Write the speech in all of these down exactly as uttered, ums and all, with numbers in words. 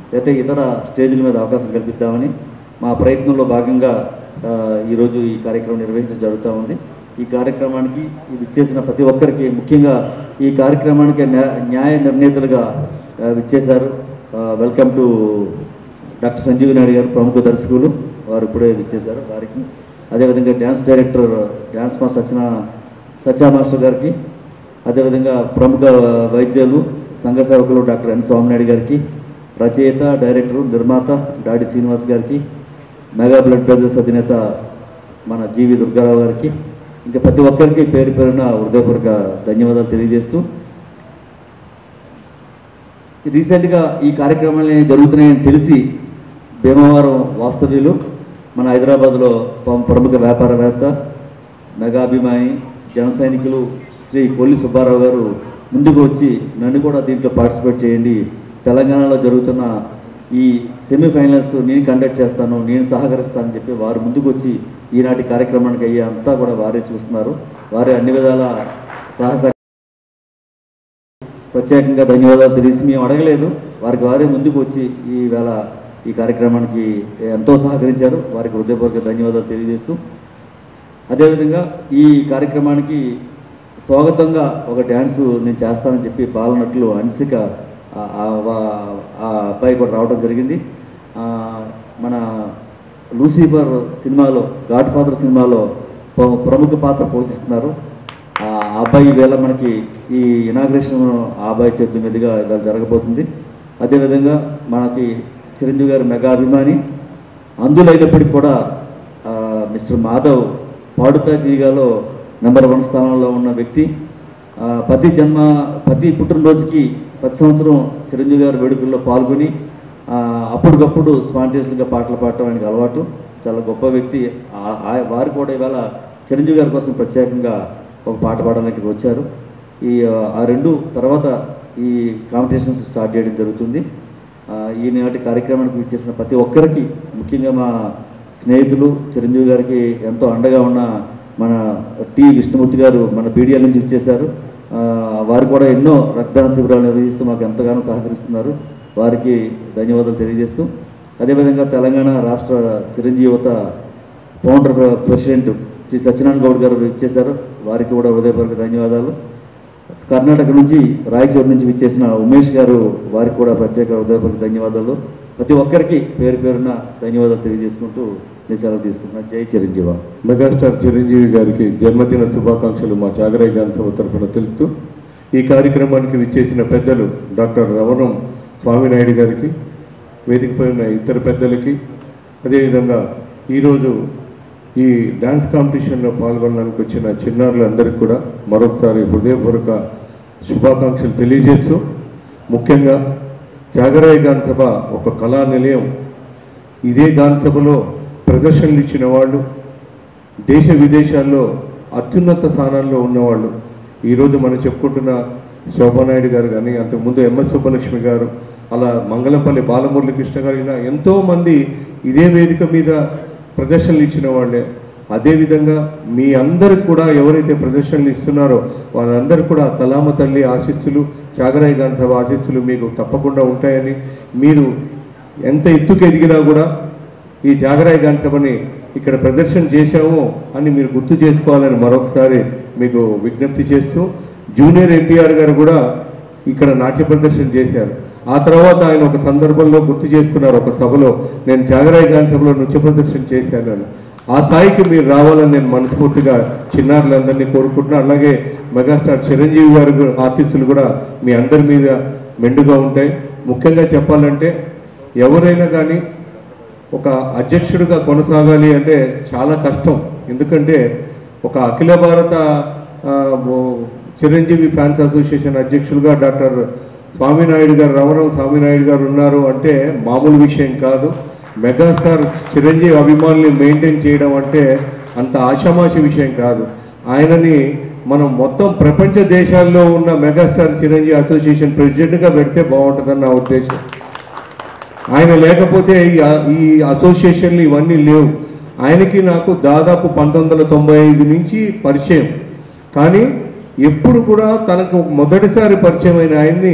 లేకపోతే ఇతర స్టేజ్ల మీద అవకాశం కల్పిద్దామని మా ప్రయత్నంలో భాగంగా ఈరోజు ఈ కార్యక్రమం నిర్వహించడం జరుగుతూ ఉంది. ఈ కార్యక్రమానికి విచ్చేసిన ప్రతి ఒక్కరికి, ముఖ్యంగా ఈ కార్యక్రమానికి న్యాయ నిర్ణేతలుగా విచ్చేశారు. Welcome to doctor Sanjeev Naidu గారు, ప్రముఖ దర్శకులు, వారు ఇప్పుడే విచ్చేశారు. వారికి అదేవిధంగా డ్యాన్స్ డైరెక్టర్ డ్యాన్స్ మాస్టర్ సత్యనా సత్యా మాస్టర్ గారికి, అదేవిధంగా ప్రముఖ వైద్యులు సంఘ సేవకులు డాక్టర్ ఎన్ స్వామినాయుడు గారికి, రచయిత డైరెక్టరు నిర్మాత డాడి శ్రీనివాస్ గారికి, మెగా బ్లడ్ బ్రదర్స్ అధినేత మన జీవి దుర్గారావు గారికి, ఇంకా ప్రతి ఒక్కరికి పేరు పేరున హృదయపూర్వక ధన్యవాదాలు తెలియజేస్తూ, రీసెంట్గా ఈ కార్యక్రమాలు జరుగుతున్నాయని తెలిసి భీమవరం వాస్తవ్యులు, మన హైదరాబాద్లో ప్రముఖ వ్యాపారవేత్త, మెగాభిమాని, జన సైనికులు శ్రీ కొల్లి సుబ్బారావు గారు ముందుకు వచ్చి నన్ను కూడా దీంట్లో పార్టిసిపేట్ చేయండి, తెలంగాణలో జరుగుతున్న ఈ సెమీఫైనల్స్ నేను కండక్ట్ చేస్తాను, నేను సహకరిస్తానని చెప్పి వారు ముందుకు వచ్చి ఈనాటి కార్యక్రమానికి అయ్యే అంతా కూడా వారే చూస్తున్నారు. వారే అన్ని విధాల సాహస ప్రత్యేకంగా ధన్యవాదాలు తెలిసి మేము అడగలేదు, వారికి వారే ముందుకు వచ్చి ఈ వేళ ఈ కార్యక్రమానికి ఎంతో సహకరించారు. వారికి హృదయపూర్వక ధన్యవాదాలు తెలియజేస్తూ, అదేవిధంగా ఈ కార్యక్రమానికి స్వాగతంగా ఒక డ్యాన్సు నేను చేస్తానని చెప్పి పాలనట్లు అన్సిక ఆ అబ్బాయి కూడా రావడం జరిగింది. మన లూసిఫర్ సినిమాలో, గాడ్ ఫాదర్ సినిమాలో ప్రముఖ పాత్ర పోషిస్తున్నారు. ఆ అబ్బాయి వేళ మనకి ఈ ఇనాగ్రేషన్ ఆ అబ్బాయి చేతుల మీదుగా ఇలా జరగబోతుంది. అదేవిధంగా మనకి చిరంజీవి గారి మెగా అభిమాని, అందులైనప్పటికీ కూడా మిస్టర్ మాధవ్ పాడుతా తీగాలో నెంబర్ వన్ స్థానంలో ఉన్న వ్యక్తి. ప్రతి జన్మ ప్రతి పుట్టినరోజుకి ప్రతి సంవత్సరం చిరంజీవి గారి వేడుకల్లో పాల్గొని అప్పటికప్పుడు స్పాంటేనియస్గా పాటలు పాడటం ఆయనకు అలవాటు. చాలా గొప్ప వ్యక్తి. వారు కూడా ఇవాళ చిరంజీవి గారి కోసం ప్రత్యేకంగా ఒక పాట పాడడానికి వచ్చారు. ఈ ఆ రెండు తర్వాత ఈ కాంపిటీషన్స్ స్టార్ట్ చేయడం జరుగుతుంది. ఈనాటి కార్యక్రమానికి విచ్చేసిన ప్రతి ఒక్కరికి, ముఖ్యంగా మా స్నేహితులు చిరంజీవి గారికి ఎంతో అండగా ఉన్న మన టి విష్ణుమూర్తి గారు మన బీడిఎల్ నుంచి ఇచ్చేశారు. వారు కూడా ఎన్నో రక్తదాన శిబిరాలు నిర్వహిస్తూ మాకు ఎంతగానో సహకరిస్తున్నారు. వారికి ధన్యవాదాలు తెలియజేస్తూ, అదేవిధంగా తెలంగాణ రాష్ట్ర చిరంజీవి యువత ఫౌండర్ ప్రెసిడెంట్ శ్రీ సత్యనారాయణ గౌడ్ గారు ఇచ్చేశారు. వారికి కూడా హృదయపూర్వక ధన్యవాదాలు. కర్ణాటక నుంచి రాయచూరు నుంచి విచ్చేసిన ఉమేష్ గారు, వారికి కూడా ప్రత్యేక హృదయపూర్వక ధన్యవాదాలు. ప్రతి ఒక్కరికి పేరు పేరున ధన్యవాదాలు తెలియజేసుకుంటూ నేను సెలవు తీసుకుంటున్నాను. జై చిరంజీవి. మెగాస్టార్ చిరంజీవి గారికి జన్మదిన శుభాకాంక్షలు మా జాగరయ్య గాంధీ సభ తరఫున తెలుపుతూ, ఈ కార్యక్రమానికి విచ్చేసిన పెద్దలు డాక్టర్ రవణం స్వామినాయుడు గారికి, వేదికపై ఉన్న ఇతర పెద్దలకి, అదేవిధంగా ఈరోజు ఈ డ్యాన్స్ కాంపిటీషన్లో పాల్గొనడానికి వచ్చిన చిన్నారులందరికీ కూడా మరొకసారి హృదయపూర్వక శుభాకాంక్షలు తెలియజేస్తూ, ముఖ్యంగా జాగరయ్య గాంధీ సభ ఒక కళా నిలయం. ఇదే గాంధీ సభలో ప్రదర్శనలు ఇచ్చిన వాళ్ళు, దేశ విదేశాల్లో అత్యున్నత స్థానాల్లో ఉన్నవాళ్ళు, ఈరోజు మనం చెప్పుకుంటున్న శోభానాయుడు గారు కానీ, అంతకుముందు ఎంఎస్ సుబ్బలక్ష్మి గారు, అలా మంగళంపల్లి బాలమురళీకృష్ణ గారు, ఇలా ఎంతోమంది ఇదే వేదిక మీద ప్రదర్శనలు ఇచ్చిన వాళ్ళే. అదేవిధంగా మీ అందరికి కూడా ఎవరైతే ప్రదర్శనలు ఇస్తున్నారో వాళ్ళందరూ కూడా తలామ తల్లి ఆశీస్సులు, జాగరయ్య గాంధీ సభ ఆశీస్సులు మీకు తప్పకుండా ఉంటాయని, మీరు ఎంత ఎత్తుకు ఎదిగినా కూడా ఈ జాగరయ్య గాంధీ సభని ఇక్కడ ప్రదర్శన చేశాము అని మీరు గుర్తు చేసుకోవాలని మరొకసారి మీకు విజ్ఞప్తి చేస్తూ, జూనియర్ ఎన్టీఆర్ గారు కూడా ఇక్కడ నాట్య ప్రదర్శన చేశారు. ఆ తర్వాత ఆయన ఒక సందర్భంలో గుర్తు చేసుకున్నారు ఒక సభలో, నేను జాగరయ్య గాంధీ సభలో నృత్య ప్రదర్శన చేశాను అని. ఆ స్థాయికి మీరు రావాలని నేను మనస్ఫూర్తిగా చిన్నారులందరినీ కోరుకుంటున్నాను. అలాగే మెగాస్టార్ చిరంజీవి గారి ఆశీస్సులు కూడా మీ అందరి మీద మెండుగా ఉంటాయి. ముఖ్యంగా చెప్పాలంటే ఎవరైనా కానీ ఒక అధ్యక్షుడిగా కొనసాగాలి అంటే చాలా కష్టం. ఎందుకంటే ఒక అఖిల భారత చిరంజీవి ఫ్యాన్స్ అసోసియేషన్ అధ్యక్షులుగా డాక్టర్ స్వామినాయుడు గారు, రవణం స్వామినాయుడు గారు ఉన్నారు అంటే మామూలు విషయం కాదు. మెగాస్టార్ చిరంజీవి అభిమానుల్ని మెయింటైన్ చేయడం అంటే అంత ఆషామాషి విషయం కాదు. ఆయనని మనం మొత్తం ప్రపంచ దేశాల్లో ఉన్న మెగాస్టార్ చిరంజీవి అసోసియేషన్ ప్రెసిడెంట్గా పెడితే బాగుంటుందని నా ఉద్దేశం. ఆయన లేకపోతే ఈ అసోసియేషన్లు ఇవన్నీ లేవు. ఆయనకి నాకు దాదాపు పంతొమ్మిది వందల తొంభై ఐదు నుంచి పరిచయం. కానీ ఎప్పుడు కూడా తనకు మొదటిసారి పరిచయం అయిన ఆయన్ని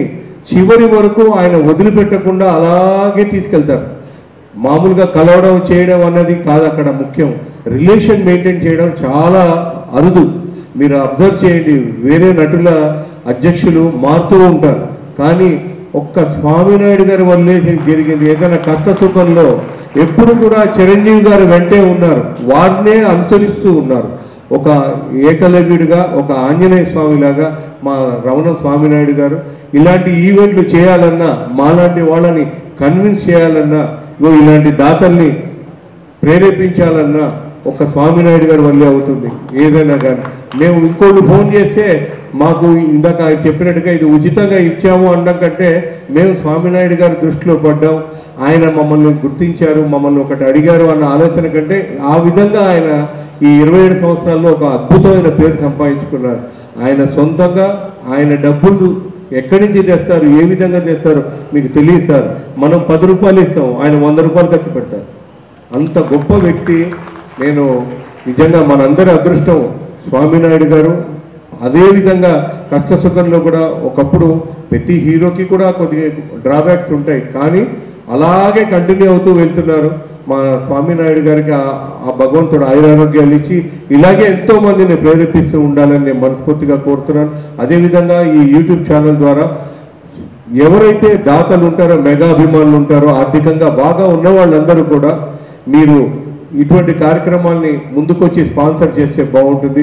చివరి వరకు ఆయన వదిలిపెట్టకుండా అలాగే తీసుకెళ్తారు. మామూలుగా కలవడం చేయడం అన్నది కాదు అక్కడ ముఖ్యం, రిలేషన్ మెయింటైన్ చేయడం చాలా అరుదు. మీరు అబ్జర్వ్ చేయండి, వేరే నటుల అధ్యక్షులు మారుతూ ఉంటారు, కానీ ఒక్క స్వామినాయుడు గారి వల్లే జరిగింది. ఏదైనా కష్ట సుఖంలో ఎప్పుడు కూడా చిరంజీవి గారు వెంటే ఉన్నారు, వారినే అనుసరిస్తూ ఉన్నారు. ఒక ఏకలవ్యుడిగా, ఒక ఆంజనేయ స్వామిలాగా మా రమణ స్వామినాయుడు గారు ఇలాంటి ఈవెంట్లు చేయాలన్నా, మాలాంటి వాళ్ళని కన్విన్స్ చేయాలన్నా, ఇలాంటి దాతల్ని ప్రేరేపించాలన్నా ఒక స్వామినాయుడు గారి వల్లే అవుతుంది ఏదైనా కానీ. మేము ఇంకోళ్ళు ఫోన్ చేస్తే మాకు ఇందాక ఆయన చెప్పినట్టుగా ఇది ఉచితంగా ఇచ్చాము అనడం కంటే మేము స్వామినాయుడు గారి దృష్టిలో పడ్డాం, ఆయన మమ్మల్ని గుర్తించారు, మమ్మల్ని ఒకటి అడిగారు అన్న ఆలోచన కంటే ఆ విధంగా ఆయన ఈ ఇరవై ఏడు సంవత్సరాల్లో ఒక అద్భుతమైన పేరు సంపాదించుకున్నారు. ఆయన సొంతంగా ఆయన డబ్బులు ఎక్కడి నుంచి తెస్తారు, ఏ విధంగా తెస్తారు మీకు తెలియదు సార్. మనం పది రూపాయలు ఇస్తాం, ఆయన వంద రూపాయలు ఖర్చు పెడతారు. అంత గొప్ప వ్యక్తి. నేను నిజంగా మనందరి అదృష్టం స్వామినాయుడు గారు. అదేవిధంగా కష్ట సుఖంలో కూడా ఒకప్పుడు ప్రతి హీరోకి కూడా కొద్దిగా డ్రాబ్యాక్స్ ఉంటాయి, కానీ అలాగే కంటిన్యూ అవుతూ వెళ్తున్నారు. మా స్వామినాయుడు గారికి ఆ భగవంతుడు ఆయురారోగ్యాలు ఇచ్చి ఇలాగే ఎంతో మందిని ప్రేరేపిస్తూ ఉండాలని నేను మనస్ఫూర్తిగా కోరుతున్నాను. అదేవిధంగా ఈ యూట్యూబ్ ఛానల్ ద్వారా ఎవరైతే దాతలు ఉంటారో, మెగా అభిమానులు ఉంటారో, ఆర్థికంగా బాగా ఉన్న వాళ్ళందరూ కూడా మీరు ఇటువంటి కార్యక్రమాల్ని ముందుకొచ్చి స్పాన్సర్ చేస్తే బాగుంటుంది.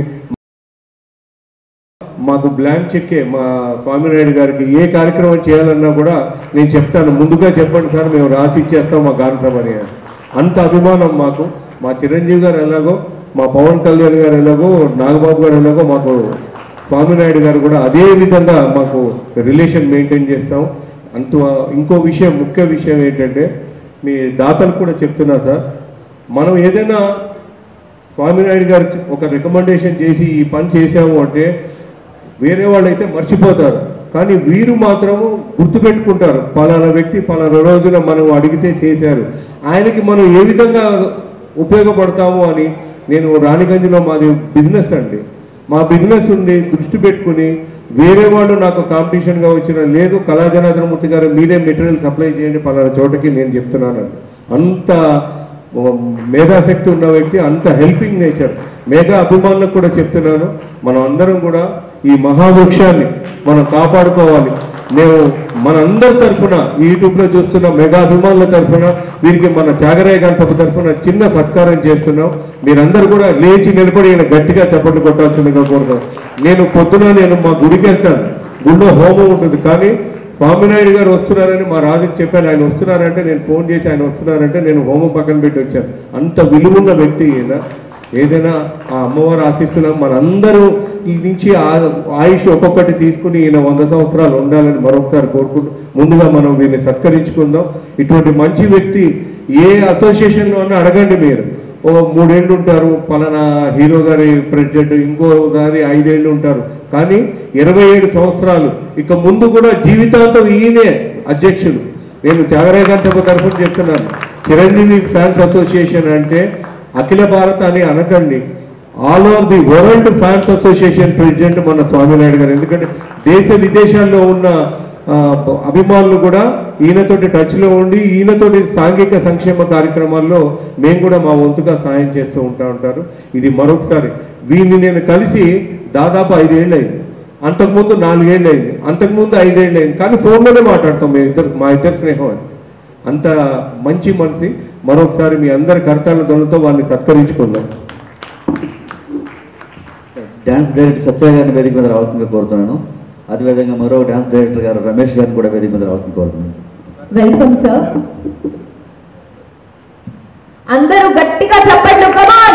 మాకు బ్లాంక్ చెక్కే మా స్వామినాయుడు గారికి ఏ కార్యక్రమం చేయాలన్నా కూడా నేను చెప్తాను, ముందుగా చెప్పండి సార్, మేము రాసి ఇచ్చేస్తాం మా గానసభని. అంత అభిమానం మాకు. మా చిరంజీవి గారు ఎలాగో, మా పవన్ కళ్యాణ్ గారు ఎలాగో, నాగబాబు గారు ఎలాగో, మాకు స్వామినాయుడు గారు కూడా అదే విధంగా మాకు రిలేషన్ మెయింటైన్ చేస్తాం. అంత ఇంకో విషయం, ముఖ్య విషయం ఏంటంటే మీ దాతలు కూడా చెప్తున్నా సార్, మనం ఏదైనా స్వామినాయుడు గారు ఒక రికమెండేషన్ చేసి ఈ పని చేసాము అంటే వేరే వాళ్ళైతే మర్చిపోతారు, కానీ వీరు మాత్రము గుర్తుపెట్టుకుంటారు. పలానా వ్యక్తి పలానా రోజున మనం అడిగితే చేశారు, ఆయనకి మనం ఏ విధంగా ఉపయోగపడతాము అని. నేను రాణిగంజ్లో మాది బిజినెస్ అండి, మా బిజినెస్ ఉంది, దృష్టి పెట్టుకుని వేరే వాళ్ళు నాకు కాంపిటీషన్గా వచ్చిన లేదు, కళాజనార్దనమూర్తి గారు మీరే మెటీరియల్ సప్లై చేయండి పలానా చోటకి నేను చెప్తున్నాను. అంత మేధాశక్తి ఉన్న వ్యక్తి, అంత హెల్పింగ్ నేచర్. మేఘా అభిమానులకు కూడా చెప్తున్నాను, మనం అందరం కూడా ఈ మహావృక్షాన్ని మనం కాపాడుకోవాలి. మేము మనందరి తరఫున యూట్యూబ్లో చూస్తున్న మెగా అభిమానుల తరఫున వీరికి మన త్యాగరాయ గణపతి తరఫున చిన్న సత్కారం చేస్తున్నాం. మీరందరూ కూడా లేచి నిలబడి ఈయన గట్టిగా చప్పట్లు కొట్టాల్సిందిగా కోరుతాం. నేను పొద్దున నేను మా గుడికి వెళ్తాను, గుడిలో హోమం ఉంటుంది, కానీ స్వామినాయుడు గారు వస్తున్నారని మా రాజుకి చెప్పాను. ఆయన వస్తున్నారంటే నేను ఫోన్ చేసి ఆయన వస్తున్నారంటే నేను హోమం పక్కన పెట్టి వచ్చాను. అంత విలువున్న వ్యక్తి ఈయన. ఏదైనా ఆ అమ్మవారు ఆశిస్తున్నాం, మనందరూ ఈ నుంచి ఆయుష్ ఒక్కొక్కటి తీసుకుని ఈయన వంద సంవత్సరాలు ఉండాలని మరొకసారి కోరుకుంటూ ముందుగా మనం వీరిని సత్కరించుకుందాం. ఇటువంటి మంచి వ్యక్తి ఏ అసోసియేషన్లో అన్నా అడగండి మీరు. ఓ మూడేళ్ళు ఉంటారు పలానా హీరో గారి ప్రెసిడెంట్, ఇంకో గారి ఐదేళ్ళు ఉంటారు, కానీ ఇరవై ఏడు సంవత్సరాలు ఇక ముందు కూడా జీవితాంతం ఈయనే అధ్యక్షులు. నేను త్యాగరాయ గణపతి తరఫున చెప్తున్నాను, చిరంజీవి ఫ్యాన్స్ అసోసియేషన్ అంటే అఖిల భారత అని అనకండి, all over the world fans association president మన స్వామినాయుడు గారు. ఎందుకంటే దేశ విదేశాల్లో ఉన్న అభిమానులు కూడా ఈయనతోటి టచ్లో ఉండి ఈయనతోటి సాంఘిక సంక్షేమ కార్యక్రమాల్లో మేము కూడా మా వంతుగా సాయం చేస్తూ ఉంటా ఉంటారు. ఇది మరొకసారి వీరిని నేను కలిసి దాదాపు ఐదేళ్ళు అయింది, అంతకుముందు నాలుగేళ్ళు అయింది, అంతకుముందు ఐదేళ్ళు అయింది, కానీ ఫోన్లోనే మాట్లాడతాం మేము ఇద్దరు, మా ఇద్దరు స్నేహం అని. అంత మంచి మనిషి. మరొకసారి మీ అందరి కర్తాల ధ్వనులతో వారిని సత్కరించుకుందాం. డ్యాన్స్ డైరెక్టర్ సత్య గారిని వేదిక మీద రావాల్సిందిగా కోరుతున్నాను. అదేవిధంగా మరో డ్యాన్స్ డైరెక్టర్ గారు రమేష్ గారిని కూడా వేదిక మీద రావాల్సింది కోరుతున్నాను. Welcome sir. అందరూ గట్టిగా చెప్పండి, కమాన్.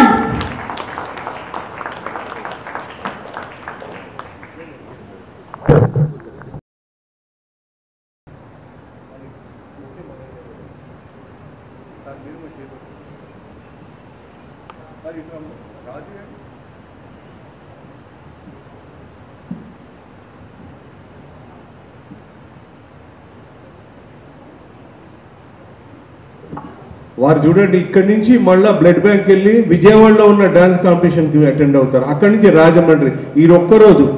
వారు చూడండి, ఇక్కడి నుంచి మళ్ళీ బ్లడ్ బ్యాంక్ వెళ్ళి విజయవాడలో ఉన్న డ్యాన్స్ కాంపిటీషన్కి అటెండ్ అవుతారు, అక్కడి నుంచి రాజమండ్రి. ఈ ఒక్కరోజు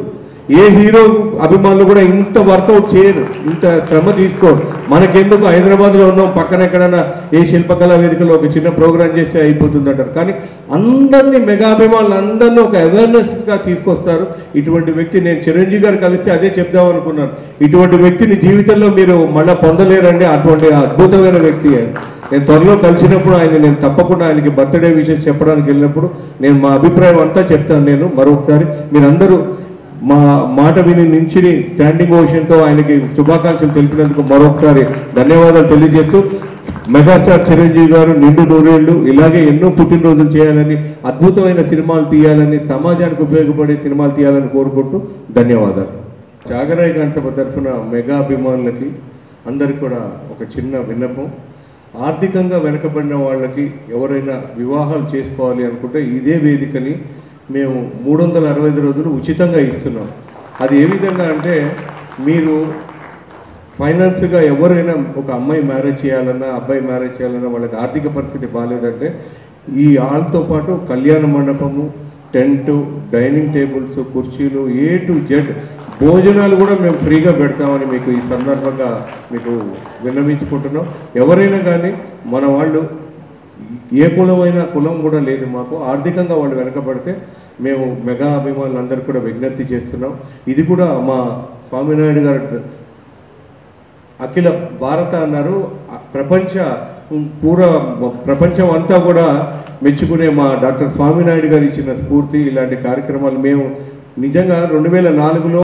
ఏ హీరో అభిమానులు కూడా ఇంత వర్కౌట్ చేయరు, ఇంత శ్రమ తీసుకోరు. మనకెందుకు హైదరాబాద్లో ఉన్నాం, పక్కన ఎక్కడైనా ఏ శిల్పకళా వేదికలో ఒక చిన్న ప్రోగ్రాం చేస్తే అయిపోతుంది అంటారు. కానీ అందరినీ మెగా అభిమానులు అందరినీ ఒక అవేర్నెస్గా తీసుకొస్తారు. ఇటువంటి వ్యక్తి నేను చిరంజీవి గారు కలిస్తే అదే చెప్దాం అనుకున్నాను. ఇటువంటి వ్యక్తిని జీవితంలో మీరు మళ్ళీ పొందలేరండి. అటువంటి అద్భుతమైన వ్యక్తి. నేను త్వరలో కలిసినప్పుడు ఆయన నేను తప్పకుండా ఆయనకి బర్త్డే విషయం చెప్పడానికి వెళ్ళినప్పుడు నేను మా అభిప్రాయం అంతా చెప్తాను. నేను మరొకసారి మీరందరూ మా మాట విని నుంచి స్టాండింగ్ ఓషన్తో ఆయనకి శుభాకాంక్షలు తెలిపినందుకు మరొకసారి ధన్యవాదాలు తెలియజేస్తూ, మెగాస్టార్ చిరంజీవి గారు నిండు నూరేళ్లు ఇలాగే ఎన్నో పుట్టినరోజులు చేయాలని, అద్భుతమైన సినిమాలు తీయాలని, సమాజానికి ఉపయోగపడే సినిమాలు తీయాలని కోరుకుంటూ ధన్యవాదాలు. జాగరాయ్ గంటప తరఫున మెగా అభిమానులకి అందరికి కూడా ఒక చిన్న విన్నపం. ఆర్థికంగా వెనకబడిన వాళ్ళకి ఎవరైనా వివాహాలు చేసుకోవాలి అనుకుంటే ఇదే వేదికని మేము మూడు వందల అరవై ఐదు రోజులు ఉచితంగా ఇస్తున్నాం. అది ఏ విధంగా అంటే, మీరు ఫైనాన్స్గా ఎవరైనా ఒక అమ్మాయి మ్యారేజ్ చేయాలన్నా అబ్బాయి మ్యారేజ్ చేయాలన్నా వాళ్ళకి ఆర్థిక పరిస్థితి బాగాలేదంటే ఈ హాల్తో పాటు కళ్యాణ మండపము, టెంటు, డైనింగ్ టేబుల్స్, కుర్చీలు, ఏ టు జెడ్ భోజనాలు కూడా మేము ఫ్రీగా పెడతామని మీకు ఈ సందర్భంగా మీకు విన్నవించుకుంటున్నాం. ఎవరైనా కానీ మన వాళ్ళు ఏ కులమైనా కులం కూడా లేదు మాకు. ఆర్థికంగా వాళ్ళు వెనకబడితే మేము మెగా అభిమానులందరూ కూడా విజ్ఞప్తి చేస్తున్నాం. ఇది కూడా మా స్వామినాయుడు గారు అఖిల భారత అన్నారు, ప్రపంచ పూర ప్రపంచం అంతా కూడా మెచ్చుకునే మా డాక్టర్ స్వామినాయుడు గారు ఇచ్చిన స్ఫూర్తి. ఇలాంటి కార్యక్రమాలు మేము నిజంగా రెండు వేల నాలుగులో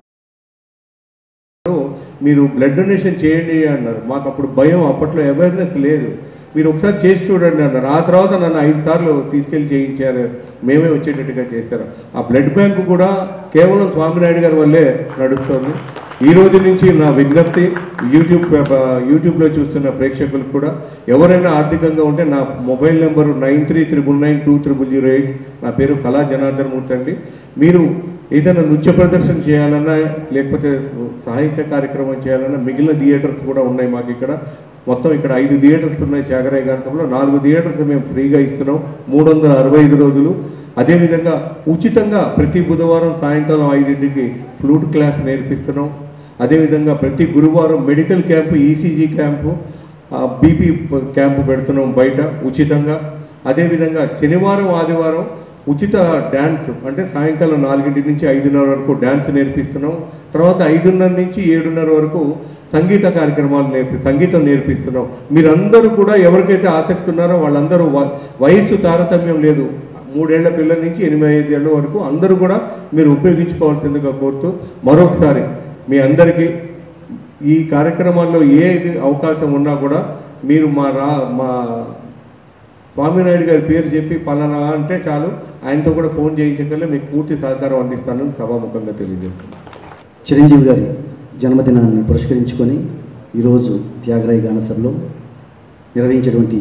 మీరు బ్లడ్ డొనేషన్ చేయండి అన్నారు. మాకు అప్పుడు భయం, అప్పట్లో అవేర్నెస్ లేదు. మీరు ఒకసారి చేసి చూడండి అన్నారు. ఆ తర్వాత నన్ను ఐదు సార్లు తీసుకెళ్ళి చేయించారు, మేమే వచ్చేటట్టుగా చేశారు. ఆ బ్లడ్ బ్యాంకు కూడా కేవలం స్వామినాయుడు గారి వల్లే నడుస్తుంది. ఈ రోజు నుంచి నా విజ్ఞప్తి యూట్యూబ్ యూట్యూబ్లో చూస్తున్న ప్రేక్షకులకు కూడా, ఎవరైనా ఆర్థికంగా ఉంటే నా mobile number nine three triple nine two triple zero eight. నా పేరు కళా జనార్దన్ మూర్తి అండి. మీరు ఏదైనా నృత్య ప్రదర్శన చేయాలన్నా, లేకపోతే సాహిత్య కార్యక్రమం చేయాలన్నా మిగిలిన థియేటర్స్ కూడా ఉన్నాయి మాకు ఇక్కడ. మొత్తం ఇక్కడ ఐదు థియేటర్స్ ఉన్నాయి జాగరాయ్ గాంధంలో. నాలుగు థియేటర్స్ మేము ఫ్రీగా ఇస్తున్నాం మూడు వందల అరవై ఐదు రోజులు. అదేవిధంగా ఉచితంగా ప్రతి బుధవారం సాయంకాలం ఐదింటికి ఫ్లూట్ క్లాస్ నేర్పిస్తున్నాం. అదేవిధంగా ప్రతి గురువారం medical camp, ECG camp, BP camp పెడుతున్నాం బయట ఉచితంగా. అదేవిధంగా శనివారం ఆదివారం ఉచిత డ్యాన్స్, అంటే సాయంకాలం నాలుగింటి నుంచి ఐదున్నర వరకు డ్యాన్స్ నేర్పిస్తున్నాం. తర్వాత ఐదున్నర నుంచి ఏడున్నర వరకు సంగీత కార్యక్రమాలు నేర్పి సంగీతం నేర్పిస్తున్నాం. మీరందరూ కూడా ఎవరికైతే ఆసక్తి ఉన్నారో వాళ్ళందరూ వయస్సు తారతమ్యం లేదు, మూడేళ్ల పిల్లల నుంచి ఎనిమిది ఐదేళ్ల వరకు అందరూ కూడా మీరు ఉపయోగించుకోవాల్సిందిగా కోరుతూ, మరొకసారి మీ అందరికీ ఈ కార్యక్రమాల్లో ఏ అవకాశం ఉన్నా కూడా మీరు మా రా మా స్వామినాయుడు గారి పేరు చెప్పి పలానా అంటే చాలు, ఆయనతో కూడా ఫోన్ చేయించగలే మీకు పూర్తి సహకారం అందిస్తానని సభాముఖంగా తెలియజేస్తున్నాను. చిరంజీవి గారి జన్మదినాన్ని పురస్కరించుకొని ఈరోజు త్యాగరాయ గాన సభలో నిర్వహించేటువంటి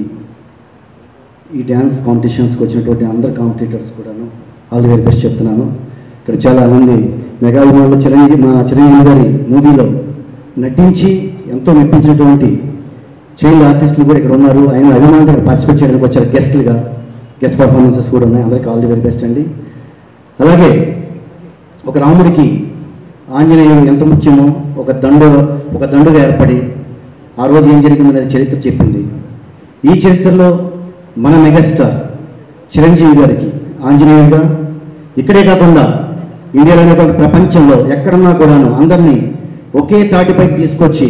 ఈ డ్యాన్స్ కాంపిటీషన్స్కి వచ్చినటువంటి అందరు కాంపిటీటర్స్ కూడాను ఆల్ ది వెరీ బెస్ట్ చెప్తున్నాను. ఇక్కడ చాలామంది మెగా అభిమానులు చిరంజీవి మా చిరంజీవి గారి మూవీలో నటించి ఎంతో మెప్పించినటువంటి చైల్డ్ ఆర్టిస్టులు కూడా ఇక్కడ ఉన్నారు. ఆయన అభిమానులు ఇక్కడ పార్టిసిపేట్ చేయడానికి వచ్చారు గెస్ట్లుగా. గెస్ట్ పర్ఫార్మెన్సెస్ కూడా ఉన్నాయి. అందరికీ ఆల్ ది వెరీ బెస్ట్ అండి. అలాగే ఒక రాముడికి ఆంజనేయుడు ఎంత ముఖ్యమో ఒక దండు ఒక దండుగా ఏర్పడి ఆ రోజు ఏం జరిగిందనేది చరిత్ర చెప్పింది. ఈ చరిత్రలో మన మెగాస్టార్ చిరంజీవి గారికి ఆంజనేయుడిగా ఇక్కడే కాకుండా ఇండియాలోనే కాకుండా ప్రపంచంలో ఎక్కడున్నా కూడాను అందరినీ ఒకే తాటిపైకి తీసుకొచ్చి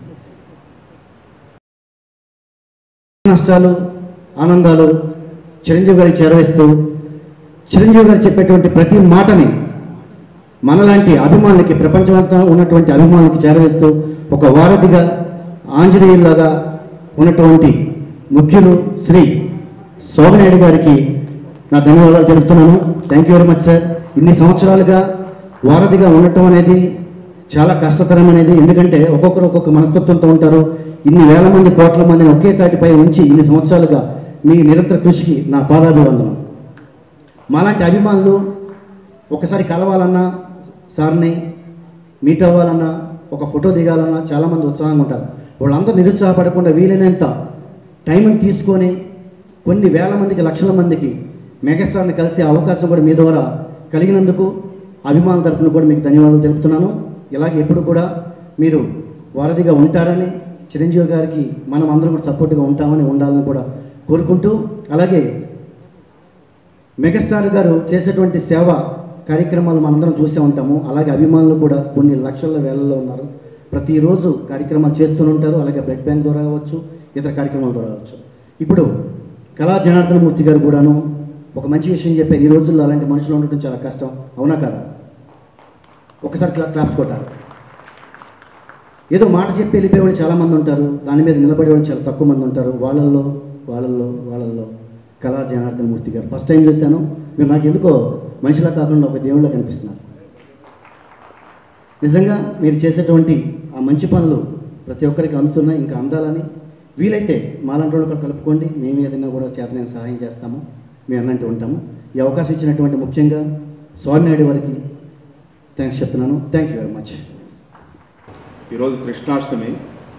నష్టాలు ఆనందాలు చిరంజీవి గారికి చేరవేస్తూ చిరంజీవి గారు చెప్పేటువంటి ప్రతి మాటని మనలాంటి అభిమానులకి, ప్రపంచమంతా ఉన్నటువంటి అభిమానులకి చేరవేస్తూ ఒక వారధిగా ఆంజనేయులాగా ఉన్నటువంటి ముఖ్యులు శ్రీ శోభనాయుడు గారికి నా ధన్యవాదాలు తెలుపుతున్నాను. Thank you very much sir. ఇన్ని సంవత్సరాలుగా వారధిగా ఉండటం అనేది చాలా కష్టతరమైనది. ఎందుకంటే ఒక్కొక్కరు ఒక్కొక్క మనస్తత్వంతో ఉంటారు. ఇన్ని వేల మంది కోట్ల మందిని ఒకే తాటిపై ఉంచి ఇన్ని సంవత్సరాలుగా మీ నిరంతర కృషికి నా పాదాభివందనం. మాలాంటి అభిమానులు ఒకసారి కలవాలన్నా, సార్ని మీట్ అవ్వాలన్నా, ఒక ఫోటో దిగాలన్నా చాలామంది ఉత్సాహంగా ఉంటారు. వాళ్ళందరూ నిరుత్సాహపడకుండా వీలైనంత టైంని తీసుకొని కొన్ని వేల మందికి, లక్షల మందికి మెగాస్టార్ని కలిసే అవకాశం కూడా మీ ద్వారా కలిగినందుకు అభిమానుల తరఫున కూడా మీకు ధన్యవాదాలు తెలుపుతున్నాను. ఇలాగే ఎప్పుడు కూడా మీరు వారధిగా ఉంటారని, చిరంజీవి గారికి మనం అందరూ కూడా సపోర్ట్గా ఉంటామని, ఉండాలని కూడా కోరుకుంటూ, అలాగే మెగాస్టార్ గారు చేసేటువంటి సేవ కార్యక్రమాలు మనందరం చూసే ఉంటాము. అలాగే అభిమానులు కూడా కొన్ని లక్షల వేలలో ఉన్నారు. ప్రతిరోజు కార్యక్రమాలు చేస్తూనే ఉంటారు. అలాగే బ్లడ్ బ్యాంక్ ద్వారా కావచ్చు, ఇతర కార్యక్రమాల ద్వారా కావచ్చు. ఇప్పుడు కళా జనార్దన మూర్తి గారు కూడాను ఒక మంచి విషయం చెప్పారు. ఈ రోజుల్లో అలాంటి మనుషులు ఉండటం చాలా కష్టం. అవునా కదా? ఒకసారి క్లా క్లాప్స్ కొట్టారు. ఏదో మాట చెప్పి వెళ్ళిపోయేవాళ్ళు చాలామంది ఉంటారు, దాని మీద నిలబడేవాళ్ళు చాలా తక్కువ మంది ఉంటారు. వాళ్ళల్లో వాళ్ళల్లో వాళ్ళల్లో కళా జనార్దన మూర్తి గారు ఫస్ట్ టైం చూశాను. మీరు నాకు ఎందుకో మనిషిలా కాకుండా ఒక దేవుళ్ళ కనిపిస్తున్నారు. నిజంగా మీరు చేసేటువంటి ఆ మంచి పనులు ప్రతి ఒక్కరికి అందుతున్నాయి, ఇంకా అందాలని. వీలైతే మాలాంటి వాళ్ళు కూడా కలుపుకోండి. మేము ఏదైనా కూడా చేతనైన సహాయం చేస్తాము, మేము అన్నట్టు ఉంటాము. ఈ అవకాశం ఇచ్చినటువంటి ముఖ్యంగా స్వామినాయుడు వారికి థ్యాంక్స్ చెప్తున్నాను. Thank you very much. ఈరోజు కృష్ణాష్టమి.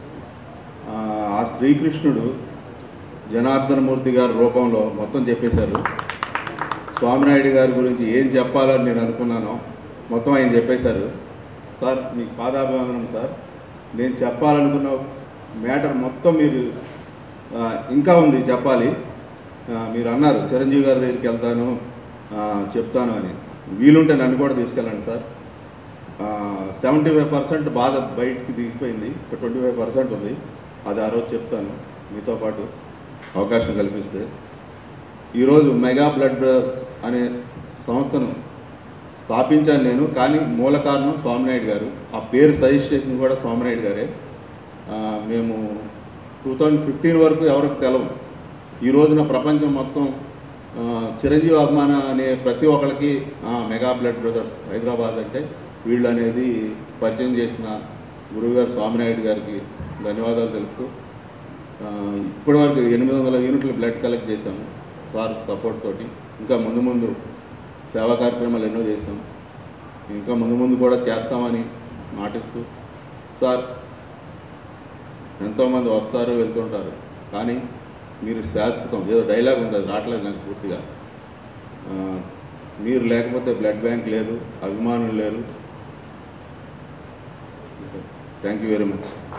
ఆ శ్రీకృష్ణుడు జనార్దనమూర్తి గారి రూపంలో మొత్తం చెప్పేశారు. స్వామినాయుడు గారి గురించి ఏం చెప్పాలని నేను అనుకున్నానో మొత్తం ఆయన చెప్పేశారు. సార్ మీకు పాదాభివందనం సార్. నేను చెప్పాలనుకున్న మ్యాటర్ మొత్తం మీరు ఇంకా ఉంది చెప్పాలి. మీరు అన్నారు చిరంజీవి గారి దగ్గరికి వెళ్తాను చెప్తాను అని. వీలుంటే నన్ను కూడా తీసుకెళ్ళండి సార్. సెవెంటీ ఫైవ్ పర్సెంట్ బాధ బయటికి దిగిపోయింది, ఒక ట్వంటీ ఫైవ్ పర్సెంట్ ఉంది. అది ఆ రోజు చెప్తాను మీతో పాటు అవకాశం కల్పిస్తే. ఈరోజు మెగా బ్లడ్ బ్రదర్స్ అనే సంస్థను స్థాపించాను నేను, కానీ మూల కారణం స్వామినాయుడు గారు. ఆ పేరు సజెస్ట్ చేసింది కూడా స్వామినాయుడు గారే. మేము టూ థౌజండ్ ఫిఫ్టీన్ వరకు ఎవరికి తెలవు. ఈ రోజున ప్రపంచం మొత్తం చిరంజీవి అభిమాన అనే ప్రతి ఒక్కరికి మెగా బ్లడ్ బ్రదర్స్ హైదరాబాద్ అంటే వీళ్ళు అనేది పరిచయం చేసిన గురువుగారు స్వామినాయుడు గారికి ధన్యవాదాలు తెలుపుతూ, ఇప్పటివరకు ఎనిమిది వందల యూనిట్లు బ్లడ్ కలెక్ట్ చేశాము సార్ సపోర్ట్ తోటి. ఇంకా ముందు ముందు సేవా కార్యక్రమాలు ఎన్నో చేశాం, ఇంకా ముందు ముందు కూడా చేస్తామని మాటిస్తూ, సార్ ఎంతోమంది వస్తారు వెళ్తుంటారు, కానీ మీరు శాశ్వతం. ఏదో డైలాగ్ ఉంది, అది రావట్లేదు నాకు పూర్తిగా. మీరు లేకపోతే బ్లడ్ బ్యాంక్ లేదు, అభిమానులు లేరు. Thank you very much.